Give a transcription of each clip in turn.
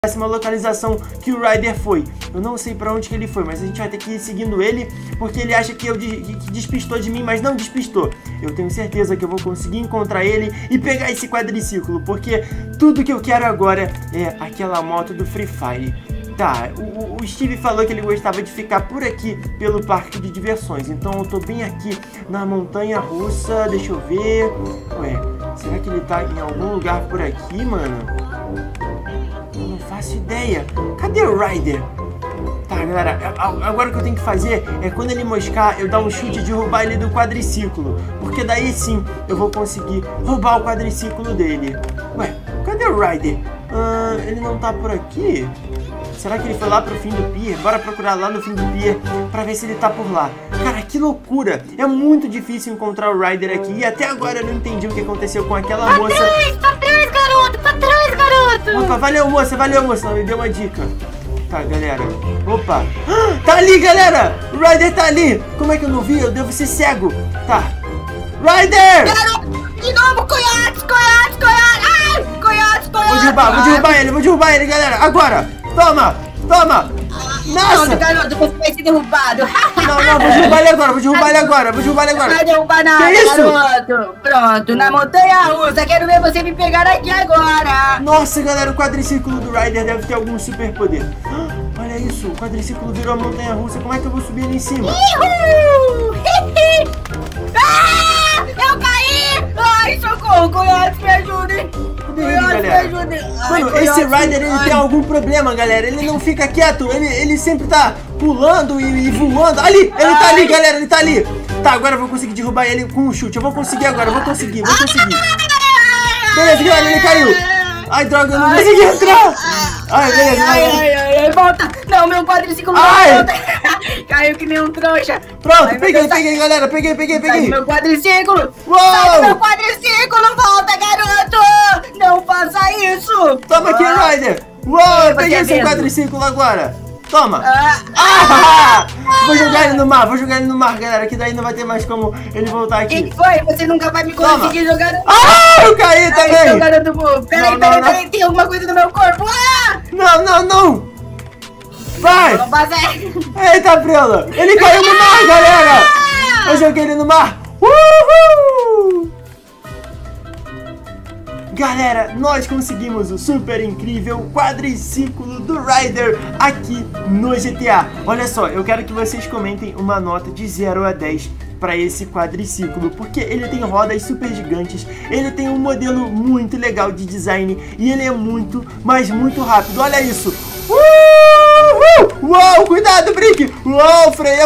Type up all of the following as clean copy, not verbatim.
próxima localização que o Ryder foi. Eu não sei pra onde que ele foi, mas a gente vai ter que ir seguindo ele, porque ele acha que despistou de mim, mas não despistou. Eu tenho certeza que eu vou conseguir encontrar ele e pegar esse quadriciclo, porque tudo que eu quero agora é aquela moto do Free Fire. Tá, o Steve falou que ele gostava de ficar por aqui, pelo parque de diversões. Então eu tô bem aqui na montanha russa, deixa eu ver. Ué, será que ele tá em algum lugar por aqui, mano? Eu não faço ideia. Cadê o Ryder? Tá, galera, agora o que eu tenho que fazer é quando ele moscar, eu dar um chute e derrubar ele do quadriciclo. Porque daí sim eu vou conseguir roubar o quadriciclo dele. Ué, cadê o Ryder? Ele não tá por aqui? Será que ele foi lá pro fim do pier? Bora procurar lá no fim do pier pra ver se ele tá por lá. Cara, que loucura! É muito difícil encontrar o Ryder aqui. E até agora eu não entendi o que aconteceu com aquela moça. Pra trás, garoto! Pra trás, garoto! Opa, valeu, moça, não, me deu uma dica. Tá, galera. Opa! Tá ali, galera! O Ryder tá ali! Como é que eu não vi? Eu devo ser cego. Tá. Ryder! Garoto! De novo, coiotes! Ai! Coiotes! Vou derrubar ele, galera! Agora! Toma! Nossa! Pronto, garoto, você vai ser derrubado! Não, vou derrubar ele agora! Não vai derrubar nada, que isso? garoto! Pronto, na montanha russa, quero ver você me pegar aqui agora! Nossa, galera, o quadriciclo do Ryder deve ter algum super poder. Olha isso, o quadriciclo virou a montanha russa. Como é que eu vou subir ali em cima? Eu caí! Ai, socorro, coiotes, me ajudem! Coiotes, me ajudem! Mano, esse Ryder, ele tem algum problema, galera. Ele não fica quieto, ele sempre tá pulando e voando. Ali, ele tá ali, galera, ele tá ali. Tá, agora eu vou conseguir derrubar ele com um chute. Eu vou conseguir agora, vou conseguir. Beleza, galera, ele caiu. Ai, droga, eu não consegui entrar. Ai, beleza, ai, volta. Não, meu quadriciclo não volta. Caiu que nem um trouxa. Pronto, peguei, galera, peguei. Sai do meu quadriciclo. Uou! Sai do meu quadriciclo, volta, garoto. Não faça isso. Toma aqui, Ryder. Uou, eu peguei seu quadriciclo agora. Toma. Vou jogar ele no mar, galera, que daí não vai ter mais como ele voltar aqui. O que foi? Você nunca vai me conseguir jogar no... eu caí também. Peraí, tem alguma coisa no meu corpo. Não. Vai. Não passa. Eita, Prela. Ele caiu no mar, galera. Eu joguei ele no mar. Uhul. Galera, nós conseguimos o super incrível quadriciclo do Ryder aqui no GTA. Olha só, eu quero que vocês comentem uma nota de 0 a 10 para esse quadriciclo, porque ele tem rodas super gigantes, ele tem um modelo muito legal de design e ele é muito, mas muito rápido. Olha isso. Uou, cuidado, Brick. Uou, freia.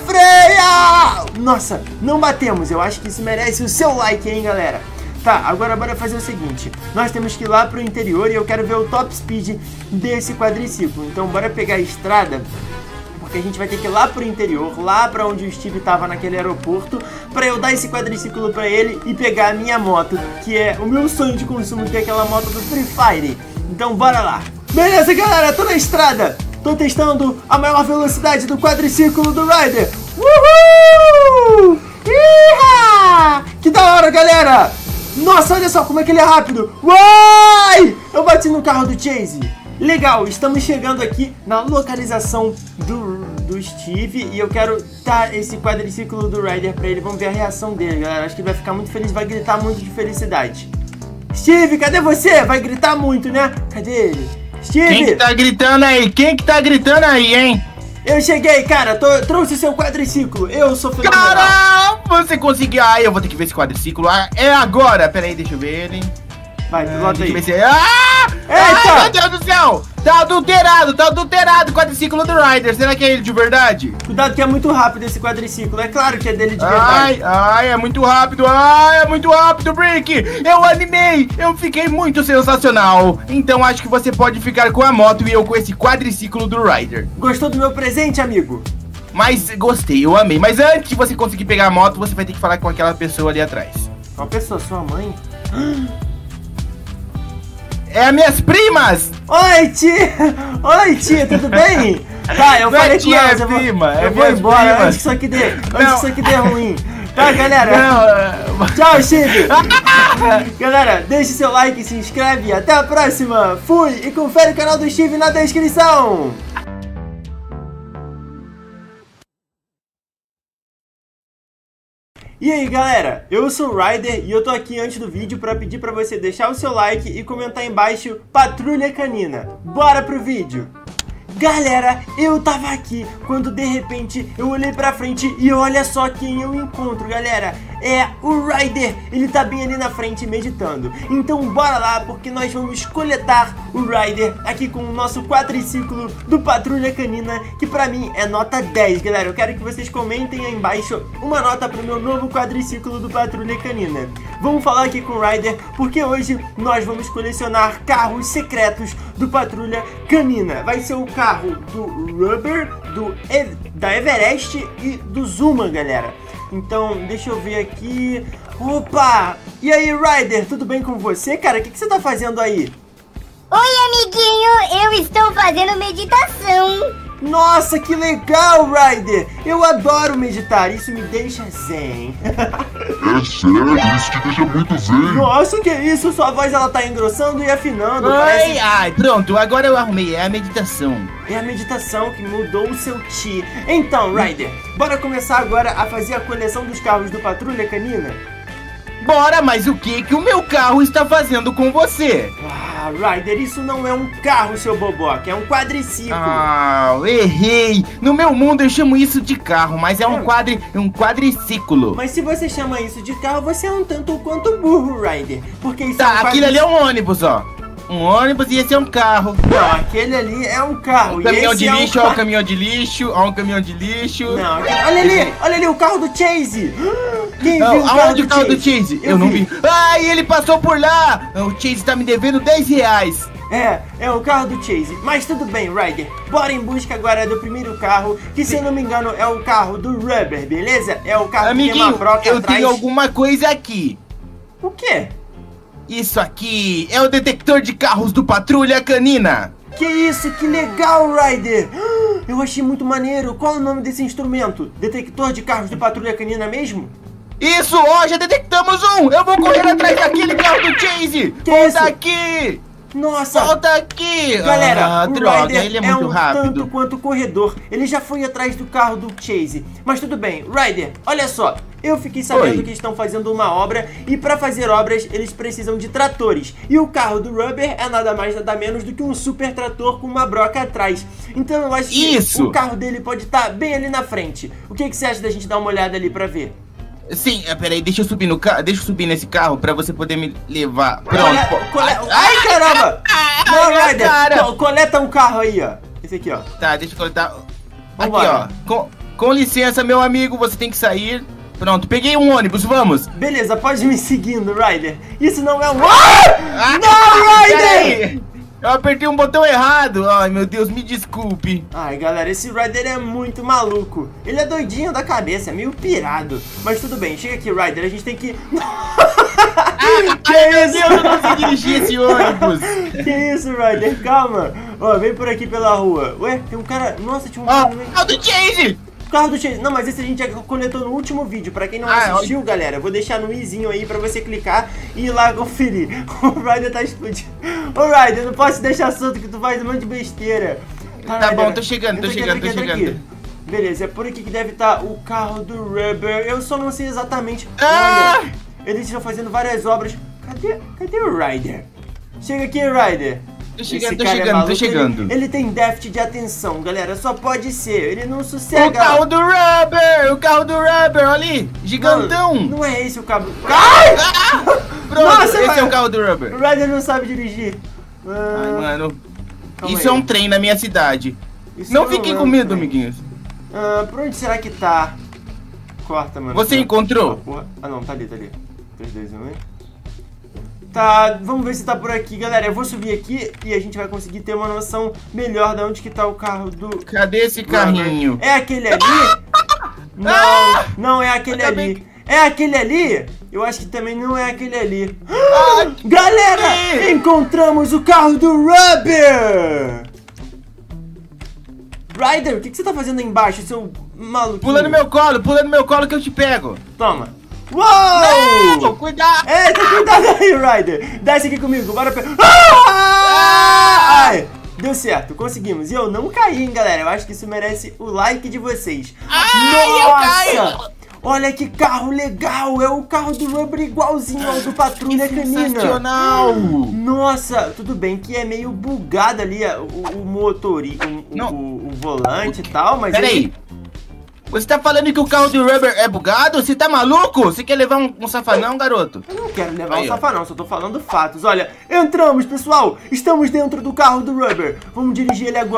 Nossa, não batemos. Eu acho que isso merece o seu like, hein, galera. Tá, agora bora fazer o seguinte. Nós temos que ir lá pro interior e eu quero ver o top speed desse quadriciclo. Então bora pegar a estrada, porque a gente vai ter que ir lá pro interior, lá pra onde o Steve tava naquele aeroporto, pra eu dar esse quadriciclo pra ele e pegar a minha moto, que é o meu sonho de consumo, que é aquela moto do Free Fire. Então bora lá. Beleza, galera, tô na estrada. Tô testando a maior velocidade do quadriciclo do Ryder. Uhul! Iha! Que da hora, galera! Nossa, olha só como é que ele é rápido. Uai! Eu bati no carro do Chase. Legal, estamos chegando aqui na localização do Steve e eu quero dar esse quadriciclo do Ryder pra ele. Vamos ver a reação dele, galera. Acho que ele vai ficar muito feliz, vai gritar muito de felicidade. Steve, cadê você? Vai gritar muito, né? Cadê ele? Steve! Quem que tá gritando aí, hein? Eu cheguei, cara, trouxe seu quadriciclo. Eu sou fenomenal. Caramba, você conseguiu. Eu vou ter que ver esse quadriciclo. É agora. Pera aí, deixa eu ver ele. Vai, pilota aí. Eita! Ai, meu Deus do céu! Tá adulterado o quadriciclo do Ryder. Será que é ele de verdade? Cuidado que é muito rápido esse quadriciclo. É claro que é dele de verdade. É muito rápido. É muito rápido, Brick. Eu animei. Eu fiquei muito sensacional. Então acho que você pode ficar com a moto e eu com esse quadriciclo do Ryder. Gostou do meu presente, amigo? Mas gostei, eu amei. Mas antes de você conseguir pegar a moto, você vai ter que falar com aquela pessoa ali atrás. Qual pessoa? Sua mãe? É as minhas primas! Oi, tia, tudo bem? Tá, eu falei com elas, eu vou embora antes que isso aqui dê ruim. Tá, galera? Não, Tchau, Steve. Galera, deixe seu like, se inscreve. Até a próxima. Fui e confere o canal do Steve na descrição. E aí galera, eu sou o Ryder e eu tô aqui antes do vídeo pra pedir pra você deixar o seu like e comentar embaixo Patrulha Canina. Bora pro vídeo! Galera, eu tava aqui quando de repente eu olhei pra frente e olha só quem eu encontro, galera. É o Ryder, ele tá bem ali na frente meditando. Então bora lá, porque nós vamos coletar o Ryder aqui com o nosso quadriciclo do Patrulha Canina, que pra mim é nota 10, galera. Eu quero que vocês comentem aí embaixo uma nota pro meu novo quadriciclo do Patrulha Canina. Vamos falar aqui com o Ryder, porque hoje nós vamos colecionar carros secretos do Patrulha Canina. Vai ser o carro do Rubber, da Everest e do Zuma, galera. Então, deixa eu ver aqui. Opa! E aí, Ryder, tudo bem com você, cara? O que você tá fazendo aí? Oi, amiguinho, eu estou fazendo meditação. Nossa, que legal, Ryder! Eu adoro meditar, isso me deixa zen. É sério, isso te deixa muito zen. Nossa, que isso? Sua voz ela tá engrossando e afinando. Oi, Parece... ai, pronto, agora eu arrumei, é a meditação. É a meditação que mudou o seu chi. Então, Ryder, bora começar agora a fazer a coleção dos carros do Patrulha Canina? Bora, mas o que o meu carro está fazendo com você? Ah, Ryder, isso não é um carro, seu boboca, é um quadriciclo. Ah, errei. No meu mundo eu chamo isso de carro, mas é um quadriciclo. Mas se você chama isso de carro, você é um tanto quanto burro, Ryder. Porque isso Tá, aquele ali é um ônibus, ó. Um ônibus e esse é um carro. Não, aquele ali é um carro. Um caminhão de esse lixo, é ó, um caminhão de lixo, ó, um caminhão de lixo. Não, olha ali o carro do Chase. Quem viu o carro aonde do o carro Chase? do Chase? Eu não vi. Ai, ele passou por lá. O Chase tá me devendo 10 reais. É o carro do Chase. Mas tudo bem, Ryder. Bora em busca agora do primeiro carro, que se eu não me engano é o carro do Rubber, beleza? É o carro que tem uma Amiguinho, broca eu atrás. tenho alguma coisa aqui. O quê? Isso aqui é o detector de carros do Patrulha Canina. Que isso, que legal, Ryder. Eu achei muito maneiro. Qual é o nome desse instrumento? Detector de carros do Patrulha Canina mesmo? Isso, ó, já detectamos um. Eu vou correr atrás daquele carro do Chase. Que Volta isso? aqui. Nossa! Volta aqui. Galera, o droga, Ryder ele é muito um rápido. tanto quanto corredor. Ele já foi atrás do carro do Chase. Mas tudo bem, Ryder, olha só. Eu fiquei sabendo Oi. que estão fazendo uma obra e para fazer obras eles precisam de tratores. E o carro do Rubber é nada mais nada menos do que um super trator com uma broca atrás. Então eu acho que Isso. o carro dele pode estar bem ali na frente. O que você acha da gente dar uma olhada ali para ver? Sim, peraí, deixa eu subir no carro, deixa eu subir nesse carro pra você poder me levar. Ai, caramba! Não, minha Ryder, cara. coleta um carro aí, ó. Esse aqui, ó. Tá, deixa eu coletar. Vambora. Aqui, ó. Com licença, meu amigo, você tem que sair. Pronto, peguei um ônibus, vamos. Beleza, pode me seguindo, Ryder. Isso não é um... Não, Ryder! Peraí. Eu apertei um botão errado. Ai, meu Deus, me desculpe. Ai, galera, esse Ryder é muito maluco. Ele é doidinho da cabeça, é meio pirado. Mas tudo bem, chega aqui, Ryder, a gente tem que... Que isso? Eu não sei dirigir esse ônibus. Que isso, Ryder? Calma. Ó, vem por aqui pela rua. Ué, tem um cara... Nossa, tinha um cara no meio... Ó, do Chase! Carro do Chase. Não, mas esse a gente já coletou no último vídeo. Pra quem não assistiu, galera, eu vou deixar no izinho aí pra você clicar e ir lá conferir. O Ryder tá explodindo. Ô, Ryder, não posso te deixar solto que tu faz um monte de besteira. Tá bom, tô chegando. Aqui. Beleza, é por aqui que deve estar o carro do Rubber. Eu só não sei exatamente. Ah! Olha, eles estão fazendo várias obras. Cadê o Ryder? Chega aqui, Ryder. Tô chegando. Ele tem déficit de atenção, galera. Só pode ser. Ele não sossega. O carro do Rubber, olha ali. Gigantão. Não é esse o carro. Ai! Pronto, Nossa, esse é o carro do Rubber. O Ryder não sabe dirigir. Ai, mano. Calma Isso aí. é um trem na minha cidade. Isso Não fiquem é com um medo, trem. amiguinhos. Por onde será que tá? Corta, mano. Você encontrou? Porra. Ah, não, tá ali. 3, 2, 1, hein? Tá, vamos ver se tá por aqui, galera. Eu vou subir aqui e a gente vai conseguir ter uma noção melhor de onde que tá o carro do... Cadê esse carrinho? É aquele ali? Não é aquele ali. É aquele ali? Eu acho que também não é aquele ali. Galera, encontramos o carro do Rubber! Ryder, o que você tá fazendo aí embaixo, seu maluquinho. Pula no meu colo que eu te pego. Toma. Uou! Não, cuidado. Eita, cuidado aí, Ryder. Desce aqui comigo, bora pegar. Ai! Deu certo, conseguimos. E eu não caí, hein, galera. Eu acho que isso merece o like de vocês. Nossa! Olha que carro legal! É o carro do Rubber igualzinho ao do Patrulha Canina. Sensacional! Nossa, tudo bem que é meio bugado ali o motor, o volante e tal, mas... Peraí, você tá falando que o carro do Rubber é bugado? Você tá maluco? Você quer levar um safanão, garoto? Eu não quero levar um safanão, só tô falando fatos. Olha, entramos, pessoal! Estamos dentro do carro do Rubber. Vamos dirigir ele agora.